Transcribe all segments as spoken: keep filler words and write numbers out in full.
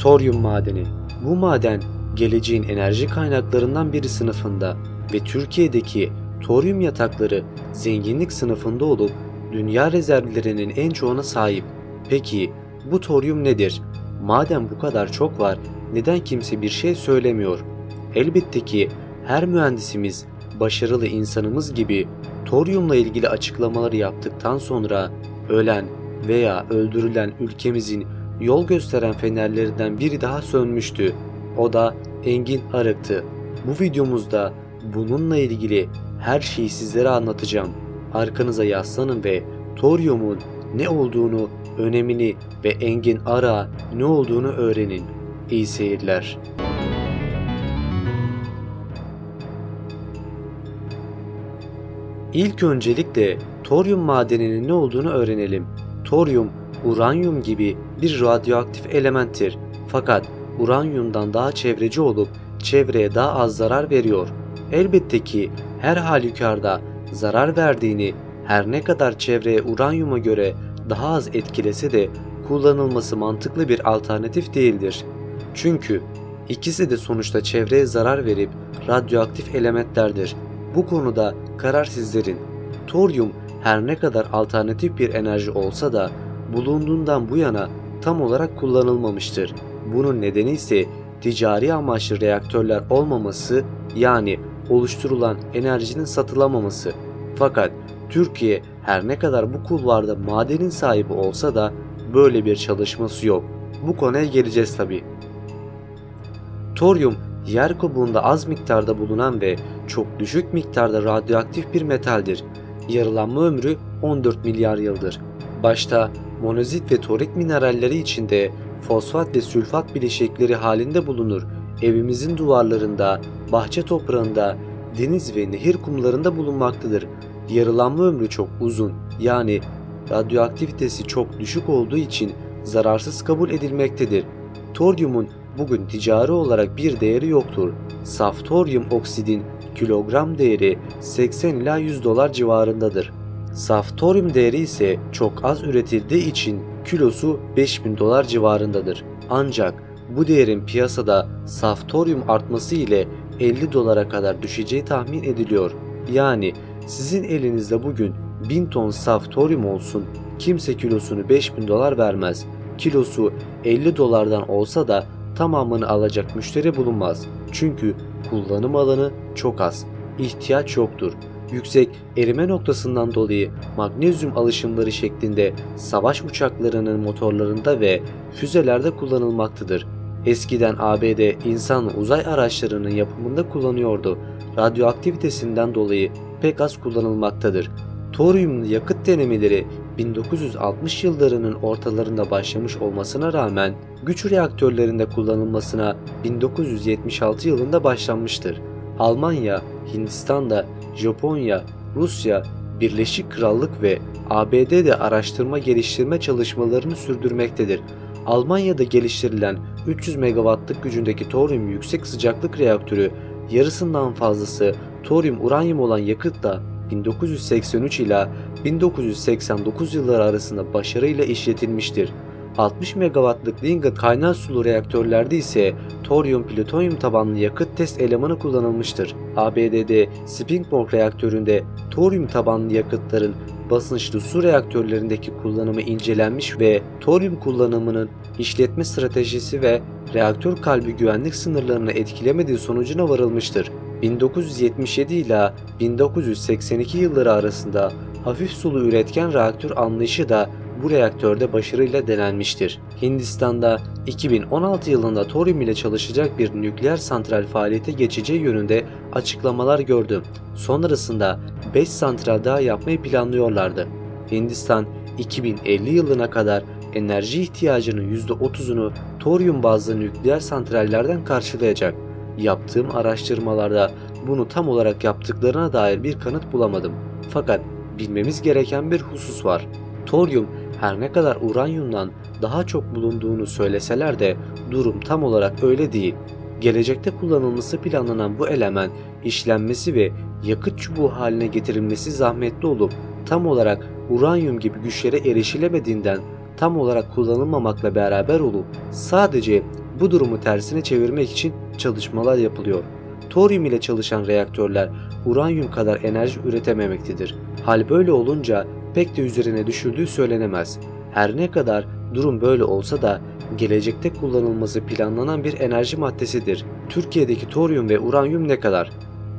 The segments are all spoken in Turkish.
Toryum madeni. Bu maden geleceğin enerji kaynaklarından biri sınıfında ve Türkiye'deki toryum yatakları zenginlik sınıfında olup dünya rezervlerinin en çoğuna sahip. Peki bu toryum nedir? Madem bu kadar çok var, neden kimse bir şey söylemiyor? Elbette ki her mühendisimiz, başarılı insanımız gibi toryumla ilgili açıklamaları yaptıktan sonra ölen veya öldürülen ülkemizin yol gösteren fenerlerinden biri daha sönmüştü. O da Engin Arık'tı. Bu videomuzda bununla ilgili her şeyi sizlere anlatacağım. Arkanıza yaslanın ve toryumun ne olduğunu, önemini ve Engin Arık'a ne olduğunu öğrenin. İyi seyirler. İlk öncelikle toryum madeninin ne olduğunu öğrenelim. Toryum, uranyum gibi bir radyoaktif elementtir. Fakat uranyumdan daha çevreci olup çevreye daha az zarar veriyor. Elbette ki her halükarda zarar verdiğini, her ne kadar çevreye uranyuma göre daha az etkilese de kullanılması mantıklı bir alternatif değildir. Çünkü ikisi de sonuçta çevreye zarar verip radyoaktif elementlerdir. Bu konuda karar sizlerin. Toryum her ne kadar alternatif bir enerji olsa da bulunduğundan bu yana tam olarak kullanılmamıştır. Bunun nedeni ise ticari amaçlı reaktörler olmaması, yani oluşturulan enerjinin satılamaması. Fakat Türkiye her ne kadar bu kulvarda madenin sahibi olsa da böyle bir çalışması yok. Bu konuya geleceğiz tabi. Toryum, yer kabuğunda az miktarda bulunan ve çok düşük miktarda radyoaktif bir metaldir. Yarılanma ömrü on dört milyar yıldır. Başta monozit ve torik mineralleri içinde fosfat ve sülfat bileşikleri halinde bulunur. Evimizin duvarlarında, bahçe toprağında, deniz ve nehir kumlarında bulunmaktadır. Yarılanma ömrü çok uzun, yani radyoaktivitesi çok düşük olduğu için zararsız kabul edilmektedir. Toryumun bugün ticari olarak bir değeri yoktur. Saf toryum oksidin kilogram değeri seksen ila yüz dolar civarındadır. Saf toryum değeri ise çok az üretildiği için kilosu beş bin dolar civarındadır. Ancak bu değerin piyasada saf toryum artması ile elli dolara kadar düşeceği tahmin ediliyor. Yani sizin elinizde bugün bin ton saf toryum olsun, kimse kilosunu beş bin dolar vermez. Kilosu elli dolardan olsa da tamamını alacak müşteri bulunmaz. Çünkü kullanım alanı çok az, ihtiyaç yoktur. Yüksek erime noktasından dolayı magnezyum alışımları şeklinde savaş uçaklarının motorlarında ve füzelerde kullanılmaktadır. Eskiden A B D insan uzay araçlarının yapımında kullanıyordu. Radyoaktivitesinden dolayı pek az kullanılmaktadır. Toryumlu yakıt denemeleri bin dokuz yüz altmış yıllarının ortalarında başlamış olmasına rağmen güç reaktörlerinde kullanılmasına bin dokuz yüz yetmiş altı yılında başlanmıştır. Almanya, Hindistan'da, Japonya, Rusya, Birleşik Krallık ve A B D'de araştırma geliştirme çalışmalarını sürdürmektedir. Almanya'da geliştirilen üç yüz megawattlık gücündeki toryum yüksek sıcaklık reaktörü, yarısından fazlası toryum uranyum olan yakıtla bin dokuz yüz seksen üç ila bin dokuz yüz seksen dokuz yılları arasında başarıyla işletilmiştir. altmış megawattlık Lignit kaynar sulu reaktörlerde ise toryum plütonyum tabanlı yakıt test elemanı kullanılmıştır. A B D'de Springborg reaktöründe toryum tabanlı yakıtların basınçlı su reaktörlerindeki kullanımı incelenmiş ve toryum kullanımının işletme stratejisi ve reaktör kalbi güvenlik sınırlarını etkilemediği sonucuna varılmıştır. bin dokuz yüz yetmiş yedi ila bin dokuz yüz seksen iki yılları arasında hafif sulu üretken reaktör anlayışı da bu reaktörde başarıyla denenmiştir. Hindistan'da iki bin on altı yılında toryum ile çalışacak bir nükleer santral faaliyete geçeceği yönünde açıklamalar gördü. Sonrasında beş santral daha yapmayı planlıyorlardı. Hindistan iki bin elli yılına kadar enerji ihtiyacının yüzde otuzunu toryum bazlı nükleer santrallerden karşılayacak. Yaptığım araştırmalarda bunu tam olarak yaptıklarına dair bir kanıt bulamadım. Fakat bilmemiz gereken bir husus var. Toryum her ne kadar uranyumdan daha çok bulunduğunu söyleseler de durum tam olarak öyle değil. Gelecekte kullanılması planlanan bu element işlenmesi ve yakıt çubuğu haline getirilmesi zahmetli olup tam olarak uranyum gibi güçlere erişilemediğinden tam olarak kullanılmamakla beraber olup sadece Bu durumu tersine çevirmek için çalışmalar yapılıyor. Toryum ile çalışan reaktörler uranyum kadar enerji üretememektedir. Hal böyle olunca pek de üzerine düşüldüğü söylenemez. Her ne kadar durum böyle olsa da gelecekte kullanılması planlanan bir enerji maddesidir. Türkiye'deki toryum ve uranyum ne kadar?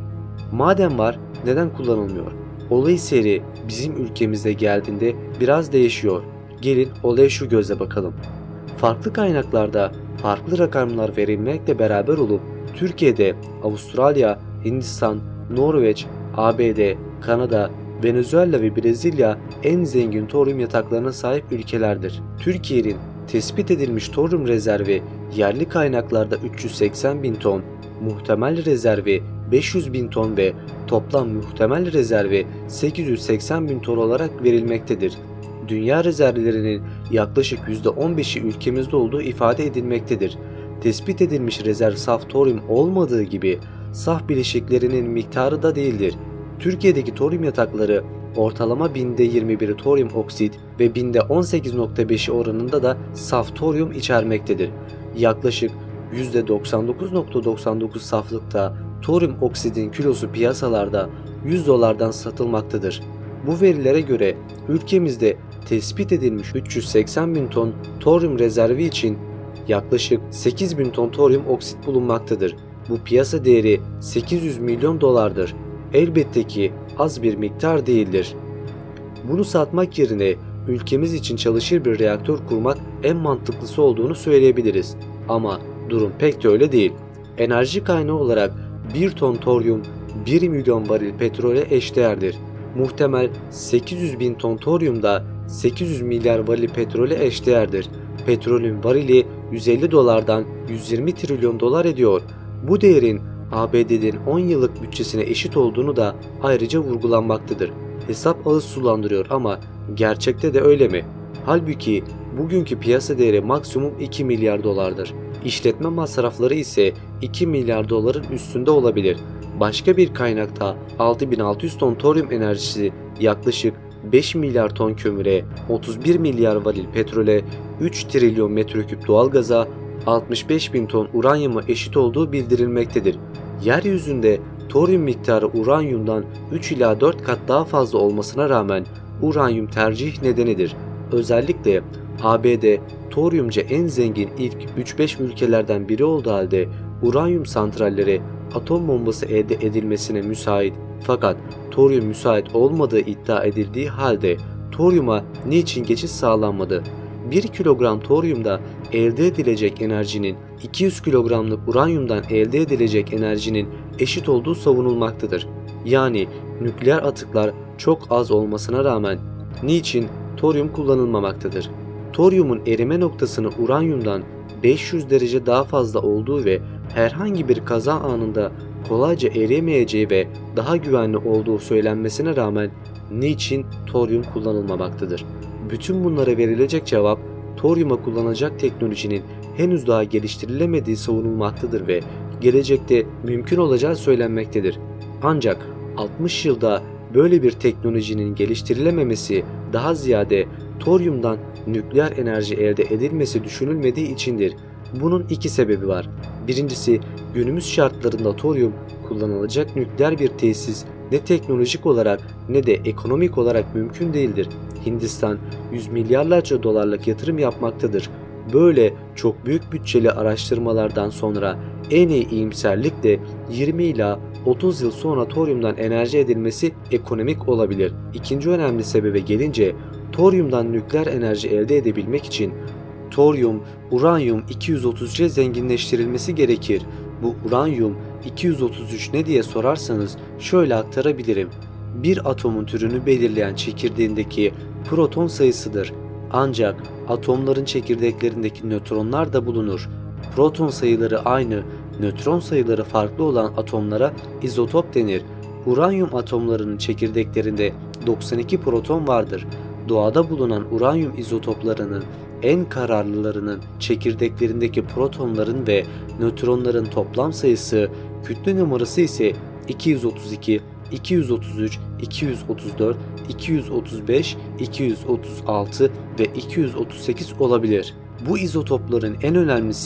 Madem var, neden kullanılmıyor? Olay seyri bizim ülkemizde geldiğinde biraz değişiyor. Gelin olaya şu gözle bakalım. Farklı kaynaklarda farklı rakamlar verilmekle beraber olup Türkiye'de Avustralya, Hindistan, Norveç, A B D, Kanada, Venezuela ve Brezilya en zengin toryum yataklarına sahip ülkelerdir. Türkiye'nin tespit edilmiş toryum rezervi yerli kaynaklarda üç yüz seksen bin ton, muhtemel rezervi beş yüz bin ton ve toplam muhtemel rezervi sekiz yüz seksen bin ton olarak verilmektedir. Dünya rezervlerinin yaklaşık yüzde on beşi ülkemizde olduğu ifade edilmektedir. Tespit edilmiş rezerv saf toryum olmadığı gibi saf bileşiklerinin miktarı da değildir. Türkiye'deki toryum yatakları ortalama binde yirmi biri toryum oksit ve binde on sekiz nokta beşi oranında da saf toryum içermektedir. Yaklaşık yüzde doksan dokuz nokta doksan dokuz saflıkta toryum oksidin kilosu piyasalarda yüz dolardan satılmaktadır. Bu verilere göre ülkemizde tespit edilmiş üç yüz seksen bin ton toryum rezervi için yaklaşık sekiz bin ton toryum oksit bulunmaktadır. Bu piyasa değeri sekiz yüz milyon dolardır. Elbette ki az bir miktar değildir. Bunu satmak yerine ülkemiz için çalışır bir reaktör kurmak en mantıklısı olduğunu söyleyebiliriz. Ama durum pek de öyle değil. Enerji kaynağı olarak bir ton toryum bir milyon varil petrole eşdeğerdir. Muhtemel sekiz yüz bin ton toryum da sekiz yüz milyar varil petrole eşdeğerdir. Petrolün varili yüz elli dolardan yüz yirmi trilyon dolar ediyor. Bu değerin A B D'nin on yıllık bütçesine eşit olduğunu da ayrıca vurgulanmaktadır. Hesap ağız sulandırıyor ama gerçekte de öyle mi? Halbuki bugünkü piyasa değeri maksimum iki milyar dolardır. İşletme masrafları ise iki milyar doların üstünde olabilir. Başka bir kaynakta altı bin altı yüz ton toryum enerjisi yaklaşık beş milyar ton kömüre, otuz bir milyar varil petrole, üç trilyon metreküp doğalgaza, altmış beş bin ton uranyuma eşit olduğu bildirilmektedir. Yeryüzünde toryum miktarı uranyumdan üç ila dört kat daha fazla olmasına rağmen uranyum tercih nedenidir. Özellikle A B D toryumca en zengin ilk üç beş ülkelerden biri olduğu halde uranyum santralleri atom bombası elde edilmesine müsait, fakat toryum müsait olmadığı iddia edildiği halde toryuma niçin geçiş sağlanmadı? bir kilogram toryumda elde edilecek enerjinin iki yüz kilogramlık uranyumdan elde edilecek enerjinin eşit olduğu savunulmaktadır. Yani nükleer atıklar çok az olmasına rağmen niçin toryum kullanılmamaktadır? Toryumun erime noktasını uranyumdan beş yüz derece daha fazla olduğu ve herhangi bir kaza anında kolayca eriyemeyeceği ve daha güvenli olduğu söylenmesine rağmen niçin toryum kullanılmamaktadır? Bütün bunlara verilecek cevap toryuma kullanacak teknolojinin henüz daha geliştirilemediği savunulmaktadır ve gelecekte mümkün olacağı söylenmektedir. Ancak altmış yılda böyle bir teknolojinin geliştirilememesi daha ziyade toryumdan nükleer enerji elde edilmesi düşünülmediği içindir. Bunun iki sebebi var. Birincisi, günümüz şartlarında toryum kullanılacak nükleer bir tesis ne teknolojik olarak ne de ekonomik olarak mümkün değildir. Hindistan yüz milyarlarca dolarlık yatırım yapmaktadır. Böyle çok büyük bütçeli araştırmalardan sonra en iyi iyimserlikle yirmi ila otuz yıl sonra toryumdan enerji edilmesi ekonomik olabilir. İkinci önemli sebebe gelince, toryumdan nükleer enerji elde edebilmek için toryum, uranyum iki yüz otuz üç'e zenginleştirilmesi gerekir. Bu uranyum iki yüz otuz üç ne diye sorarsanız şöyle aktarabilirim. Bir atomun türünü belirleyen çekirdeğindeki proton sayısıdır. Ancak atomların çekirdeklerindeki nötronlar da bulunur. Proton sayıları aynı, nötron sayıları farklı olan atomlara izotop denir. Uranyum atomlarının çekirdeklerinde doksan iki proton vardır. Doğada bulunan uranyum izotoplarının en kararlılarının çekirdeklerindeki protonların ve nötronların toplam sayısı, kütle numarası ise iki yüz otuz iki, iki yüz otuz üç, iki yüz otuz dört, iki yüz otuz beş, iki yüz otuz altı ve iki yüz otuz sekiz olabilir. Bu izotopların en önemlisi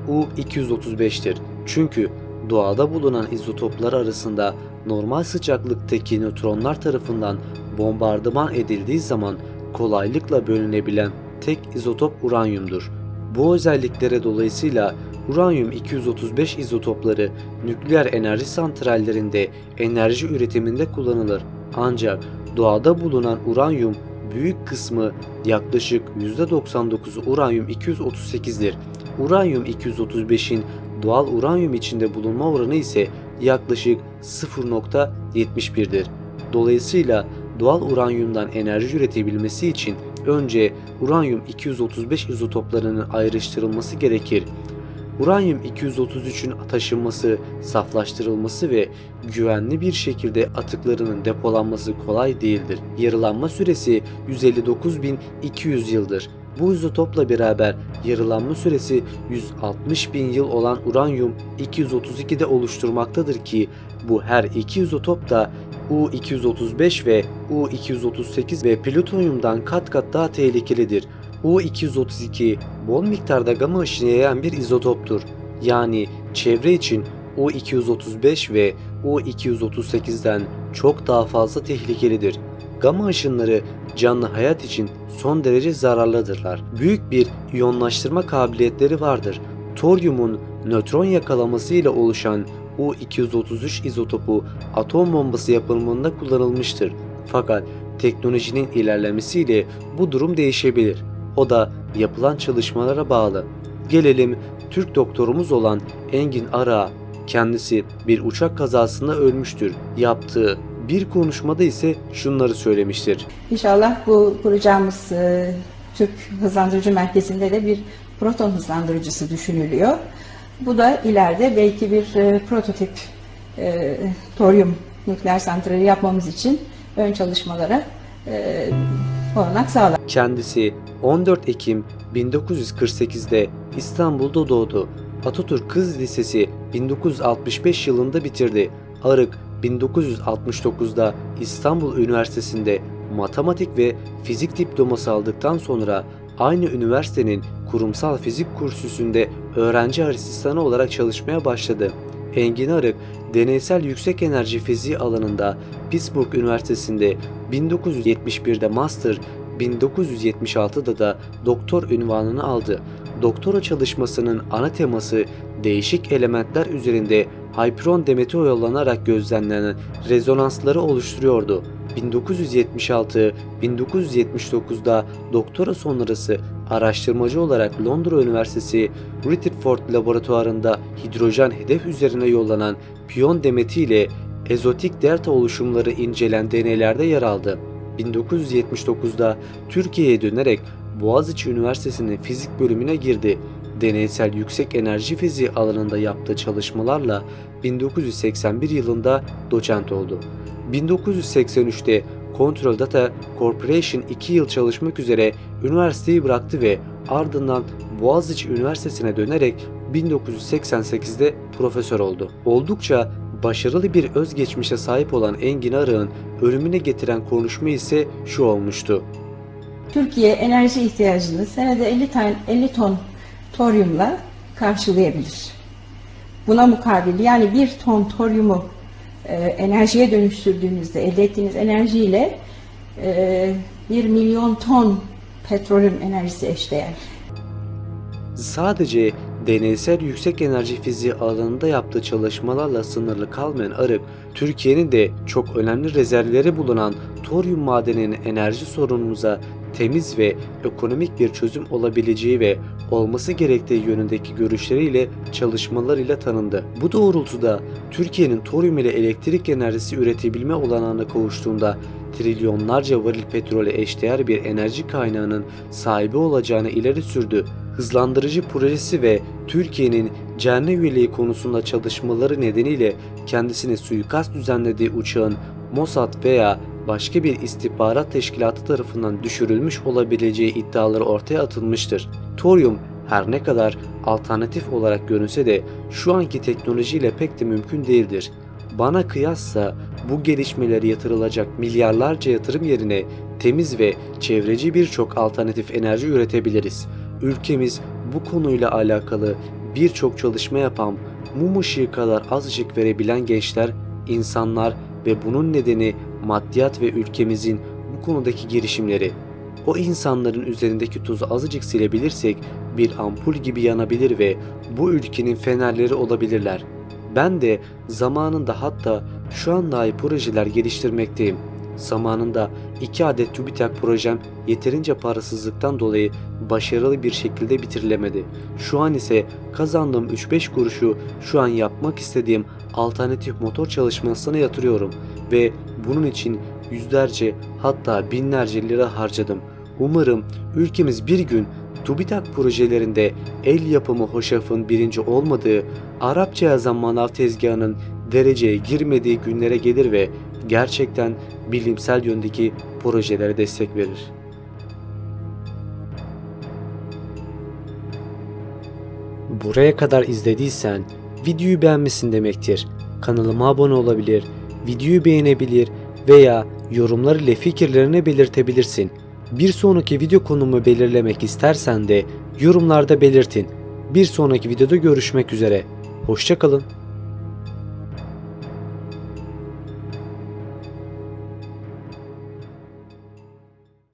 U iki yüz otuz beş'tir. Çünkü doğada bulunan izotoplar arasında normal sıcaklıktaki nötronlar tarafından bombardıman edildiği zaman kolaylıkla bölünebilen tek izotop uranyumdur. Bu özelliklere dolayısıyla uranyum iki yüz otuz beş izotopları nükleer enerji santrallerinde enerji üretiminde kullanılır. Ancak doğada bulunan uranyum büyük kısmı, yaklaşık yüzde doksan dokuzu uranyum iki yüz otuz sekiz'dir. Uranyum iki yüz otuz beş'in doğal uranyum içinde bulunma oranı ise yaklaşık sıfır nokta yetmiş bir'dir. Dolayısıyla doğal uranyumdan enerji üretebilmesi için önce uranyum iki yüz otuz beş izotoplarının ayrıştırılması gerekir. Uranyum iki yüz otuz üç'ün taşınması, saflaştırılması ve güvenli bir şekilde atıklarının depolanması kolay değildir. Yarılanma süresi yüz elli dokuz bin iki yüz yıldır. Bu izotopla beraber yarılanma süresi yüz altmış bin yıl olan uranyum iki yüz otuz iki'de oluşturmaktadır ki bu her iki izotop da U iki yüz otuz beş ve U iki yüz otuz sekiz ve plütonyumdan kat kat daha tehlikelidir. U iki yüz otuz iki bol miktarda gama ışını yayan bir izotoptur. Yani çevre için U iki yüz otuz beş ve U iki yüz otuz sekiz'den çok daha fazla tehlikelidir. Gama ışınları canlı hayat için son derece zararlıdırlar. Büyük bir iyonlaştırma kabiliyetleri vardır. Toryumun nötron yakalaması ile oluşan U iki yüz otuz üç izotopu atom bombası yapımında kullanılmıştır. Fakat teknolojinin ilerlemesiyle bu durum değişebilir. O da yapılan çalışmalara bağlı. Gelelim Türk doktorumuz olan Engin Arak'a. Kendisi bir uçak kazasında ölmüştür. Yaptığı bir konuşmada ise şunları söylemiştir. İnşallah bu kuracağımız e, Türk Hızlandırıcı Merkezi'nde de bir proton hızlandırıcısı düşünülüyor. Bu da ileride belki bir e, prototip e, toryum nükleer santrali yapmamız için ön çalışmalara e, olanak sağlar. Kendisi on dört Ekim bin dokuz yüz kırk sekiz'de İstanbul'da doğdu. Atatürk Kız Lisesi bin dokuz yüz altmış beş yılında bitirdi. Arık bin dokuz yüz altmış dokuz'da İstanbul Üniversitesi'nde matematik ve fizik diploması aldıktan sonra aynı üniversitenin kurumsal fizik kursüsünde öğrenci asistanı olarak çalışmaya başladı. Engin Arık, deneysel yüksek enerji fiziği alanında Pittsburgh Üniversitesi'nde bin dokuz yüz yetmiş bir'de master, bin dokuz yüz yetmiş altı'da da doktor unvanını aldı. Doktora çalışmasının ana teması değişik elementler üzerinde Hyperon demeti oyalanarak gözlemlenen rezonansları oluşturuyordu. bin dokuz yüz yetmiş altı bin dokuz yüz yetmiş dokuz'da doktora sonrası araştırmacı olarak Londra Üniversitesi Rutherford Laboratuvarı'nda hidrojen hedef üzerine yollanan piyon demeti ile ezotik delta oluşumları incelen deneylerde yer aldı. bin dokuz yüz yetmiş dokuz'da Türkiye'ye dönerek Boğaziçi Üniversitesi'nin fizik bölümüne girdi. Deneysel yüksek enerji fiziği alanında yaptığı çalışmalarla bin dokuz yüz seksen bir yılında doçent oldu. bin dokuz yüz seksen üç'te Control Data Corporation iki yıl çalışmak üzere üniversiteyi bıraktı ve ardından Boğaziçi Üniversitesi'ne dönerek bin dokuz yüz seksen sekiz'de profesör oldu. Oldukça başarılı bir özgeçmişe sahip olan Engin Arak'ın ölümüne getiren konuşma ise şu olmuştu. Türkiye enerji ihtiyacını senede elli, tane, elli ton toryumla karşılayabilir. Buna mukabil yani bir ton toryumu e, enerjiye dönüştürdüğünüzde elde ettiğiniz enerjiyle e, bir milyon ton petrolün enerjisi eşdeğer. Sadece deneysel yüksek enerji fiziği alanında yaptığı çalışmalarla sınırlı kalmayan Arık, Türkiye'nin de çok önemli rezervleri bulunan toryum madeninin enerji sorunumuza temiz ve ekonomik bir çözüm olabileceği ve olması gerektiği yönündeki görüşleriyle çalışmalarıyla tanındı. Bu doğrultuda Türkiye'nin toryum ile elektrik enerjisi üretebilme olanağına kavuştuğunda trilyonlarca varil petrole eşdeğer bir enerji kaynağının sahibi olacağını ileri sürdü. Hızlandırıcı projesi ve Türkiye'nin Cerne üyeliği konusunda çalışmaları nedeniyle kendisine suikast düzenlediği uçağın Mossad veya başka bir istihbarat teşkilatı tarafından düşürülmüş olabileceği iddiaları ortaya atılmıştır. Toryum her ne kadar alternatif olarak görünse de şu anki teknolojiyle pek de mümkün değildir. Bana kıyasla bu gelişmeleri yatırılacak milyarlarca yatırım yerine temiz ve çevreci birçok alternatif enerji üretebiliriz. Ülkemiz bu konuyla alakalı birçok çalışma yapan, mum ışığı kadar az ışık verebilen gençler, insanlar ve bunun nedeni maddiyat ve ülkemizin bu konudaki girişimleri. O insanların üzerindeki tuzu azıcık silebilirsek bir ampul gibi yanabilir ve bu ülkenin fenerleri olabilirler. Ben de zamanında, hatta şu an dahi projeler geliştirmekteyim. Zamanında iki adet TÜBİTAK projem yeterince parasızlıktan dolayı başarılı bir şekilde bitirilemedi. Şu an ise kazandığım üç beş kuruşu şu an yapmak istediğim alternatif motor çalışmasına yatırıyorum ve bunun için yüzlerce, hatta binlerce lira harcadım. Umarım ülkemiz bir gün TÜBİTAK projelerinde el yapımı hoşafın birinci olmadığı, Arapça yazan manav tezgahının dereceye girmediği günlere gelir ve gerçekten bilimsel yöndeki projelere destek verir. Buraya kadar izlediysen videoyu beğenmişsin demektir. Kanalıma abone olabilir, videoyu beğenebilir veya yorumlar ile fikirlerini belirtebilirsin. Bir sonraki video konumu belirlemek istersen de yorumlarda belirtin. Bir sonraki videoda görüşmek üzere. Hoşça kalın.